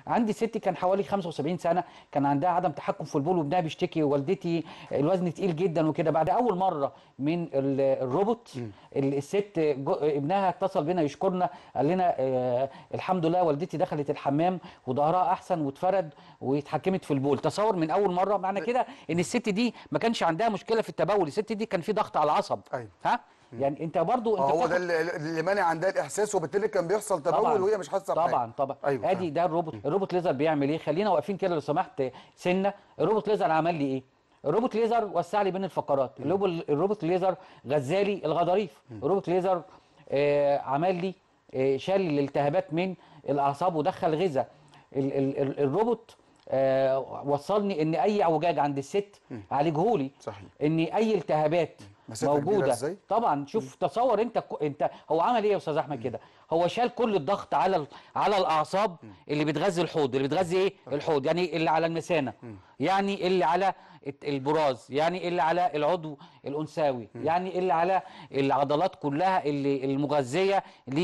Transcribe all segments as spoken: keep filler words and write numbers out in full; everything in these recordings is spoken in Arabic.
عندي ستي كان حوالي خمسة وسبعين سنه، كان عندها عدم تحكم في البول وابنها بيشتكي، والدتي الوزن تقيل جدا وكده. بعد اول مره من الروبوت الست ابنها اتصل بينا يشكرنا، قال لنا آه الحمد لله والدتي دخلت الحمام وظهرها احسن واتفرد واتحكمت في البول. تصور من اول مره، معنى كده ان الست دي ما كانش عندها مشكله في التبول، الست دي كان في ضغط على العصب. أيوة. ها يعني انت برضو انت هو ده اللي مانع عندها الاحساس، وبالتالي كان بيحصل تبول وهي مش حاسه بحاجه. بحاجه. طبعا طبعا. أيوة. ادي ده الروبوت. الروبوت ليزر بيعمل ايه؟ خلينا واقفين كده لو سمحت سنه. الروبوت ليزر عمل لي ايه؟ الروبوت ليزر وسع لي بين الفقرات. الروبوت ليزر غذالي الغضاريف. الروبوت ليزر آه عمل لي آه شال الالتهابات من الاعصاب ودخل غذاء. ال ال ال الروبوت آه وصلني ان اي اعوجاج عند الست عالجهولي. صحيح. ان اي التهابات موجوده. ازاي؟ طبعا شوف تصور انت انت هو عمل ايه يا استاذ احمد كده؟ هو شال كل الضغط على على الاعصاب اللي بتغذي الحوض، اللي بتغذي ايه؟ الحوض، يعني اللي على المثانه، يعني اللي على البراز، يعني اللي على العضو الانثوي، يعني اللي على العضلات كلها اللي المغذيه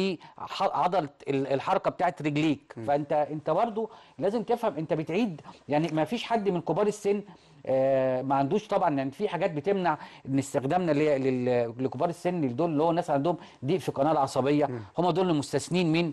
لعضله الحركه بتاعت رجليك. فانت انت برضو لازم تفهم، انت بتعيد، يعني ما فيش حد من كبار السن آه ما عندوش طبعا، يعني في حاجات بتمنع ان استخدامنا لكبار السن دول اللي هو الناس عندهم ضيق في القناه العصبيه، هم دول المستثنين من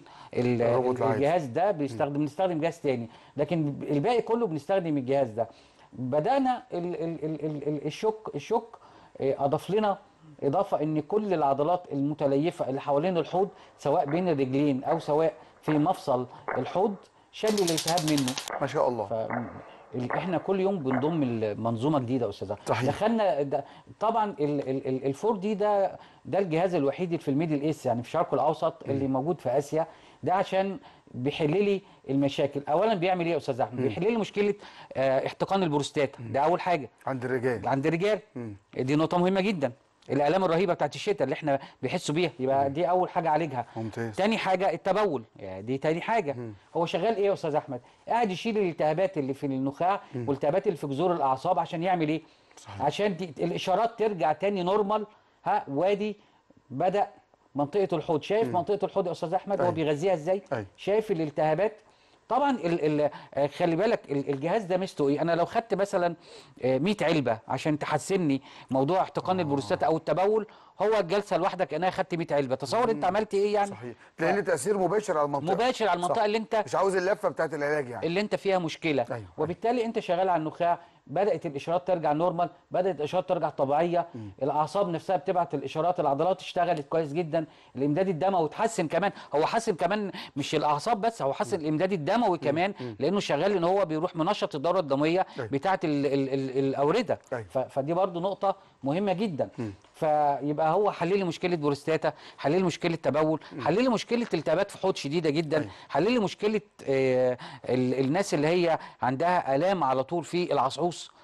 الجهاز ده. بيستخدم بنستخدم جهاز تاني، لكن الباقي كله بنستخدم الجهاز ده. بدانا ال ال ال ال ال الشك الشك اضاف لنا اضافه ان كل العضلات المتليفه اللي حوالين الحوض، سواء بين الرجلين او سواء في مفصل الحوض، شال الالتهاب منه. ما شاء الله. ف احنا كل يوم بنضم المنظومه جديده يا استاذ. صحيح. دخلنا ده طبعا الفور دي ده ده الجهاز الوحيد اللي في الميدل ايست، يعني في الشرق الاوسط، اللي موجود في اسيا. ده عشان بيحل لي المشاكل. اولا بيعمل ايه يا استاذ احمد؟ بيحل لي مشكله اه احتقان البروستاتا. ده اول حاجه عند الرجال. عند الرجال. دي نقطه مهمه جدا. الالام الرهيبه بتاعت الشتاء اللي احنا بيحسوا بيها، يبقى دي اول حاجه عالجها. ممتاز. تاني حاجه التبول، يعني دي تاني حاجه. مم. هو شغال ايه يا استاذ احمد؟ قاعد يشيل الالتهابات اللي في النخاع والالتهابات اللي في جذور الاعصاب. عشان يعمل ايه؟ صحيح. عشان دي الاشارات ترجع تاني نورمال. ها وادي بدا منطقه الحوض. شايف مم. منطقه الحوض يا استاذ احمد؟ أي. هو بيغذيها ازاي؟ أي. شايف الالتهابات؟ طبعا ال ال خلي بالك الجهاز ده ميزته ايه؟ انا لو خدت مثلا مية علبه عشان تحسني موضوع احتقان آه. البروستاتا او التبول، هو الجلسه لوحدك انا خدت مية علبه. تصور انت عملت ايه يعني؟ صحيح. لان ف... تاثير مباشر على المنطقه، مباشر على المنطقه. صح. اللي انت مش عاوز اللفه بتاعت العلاج يعني، اللي انت فيها مشكله. أيوة. وبالتالي انت شغال على النخاع، بدات الاشارات ترجع نورمال، بدات الاشارات ترجع طبيعيه. م. الاعصاب نفسها بتبعت الاشارات، العضلات اشتغلت كويس جدا، الامداد الدموي اتحسن كمان. هو حسن كمان مش الاعصاب بس، هو حسن م. الامداد الدموي كمان. م. لانه شغال ان هو بيروح منشط الدوره الدمويه بتاعه ال ال ال الاورده. فدي برضو نقطه مهمه جدا. م. فيبقى هو حل لي مشكله بروستاتا، حل لي مشكله تبول، حل لي مشكله التهابات في حوض شديده جدا، حل لي مشكله آه ال الناس اللي هي عندها الام على طول في العصعوص.